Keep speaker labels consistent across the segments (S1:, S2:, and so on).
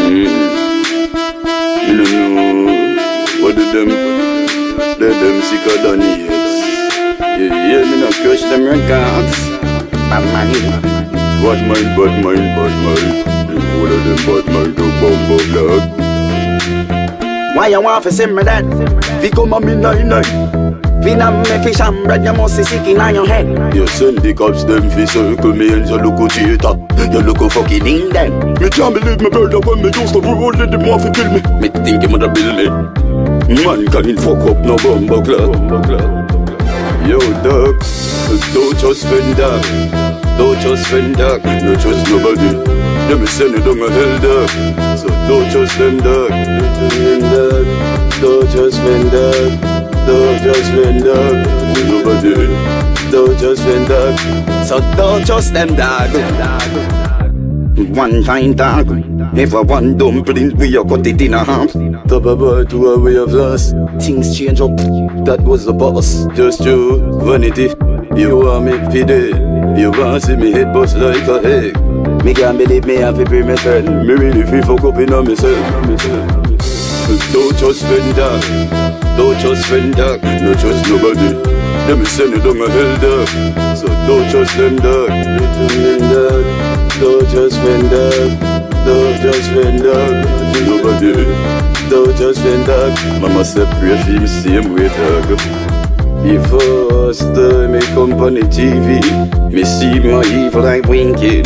S1: You don't know what do them, let them sicker than heads. You hear me not crush them records. Bad mind. Bad mind, bad mind, bad mind. All of them bad mind do bumbo blood.
S2: Why you want to see me dead? Fi come on me night. Finna me fish and bread, you must see sick in your head.
S1: You send the cops them fi circle me and you look a cheater.
S2: You look a fucking in them.
S1: Me can't believe my brother when me used to roll let them want to kill me. Me think you mother bill me. Man can't fuck up no bumbo club. Yo dog, don't just spend that. Don't just spend that. No trust nobody. Let me send you down a hell dog. So don't trust them dog. Don't just spend that. Don't just spend dog. Nobody. Don't just spend dog.
S2: So don't trust them dog. One time dog. Never one dumpling, we are cut it in a half.
S1: Top about to a way of loss.
S2: Things change up, that was the boss.
S1: Just you, vanity. You want me pity. You want to see me head bust like a egg.
S2: Me can't believe me have to be my friend.
S1: Me really feel fuck up in on myself. Don't just spend that. Don't just spend that. No trust nobody. Let me send you down a hell dog. So don't trust them dog. Don't just spend that. Don't just spend dog. Nobody. Don't just spend dog. Mama separate him same way dog. Before time me come on the TV, me see my evil like winking.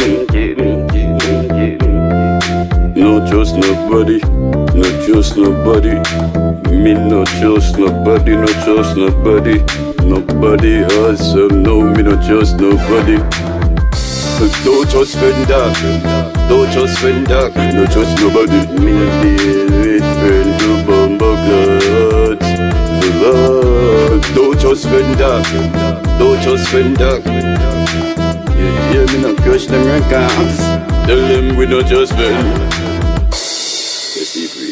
S1: No trust nobody, no trust nobody. Me no trust nobody, no trust nobody. Nobody awesome, no me no trust nobody. Don't just spend that, don't just spend that. No trust nobody. Me no deal with friend to bumbo clothes. Don't just spend that, don't just spend that. You hear me not crush them records. Tell them we not just spend.